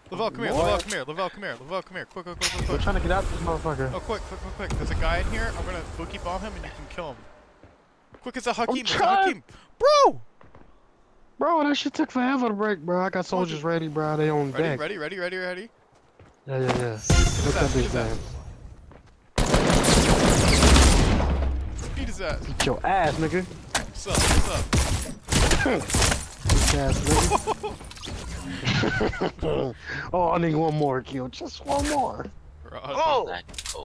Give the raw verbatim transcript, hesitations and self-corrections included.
Lavelle, come here. Lavelle, come here. Lavelle, come here. Lavelle, come here. Quick, quick, quick, quick, We're quick. trying to get out this motherfucker. Oh, quick, quick, quick, quick. There's a guy in here. I'm gonna boogie bomb him and you can kill him. Quick, it's a Hakeem. It's a trying. Hakeem. Bro! Bro, that shit took forever to break, bro. I got soldiers ready, bro. They on Ready, deck. ready, ready, ready, ready. Yeah, yeah, yeah. Look that Beat bitch his ass. down. Beat his ass. Beat your ass, nigga. What's up? What's up? Bitch ass nigga. Oh, I need one more kill. Just one more. Bro, Oh!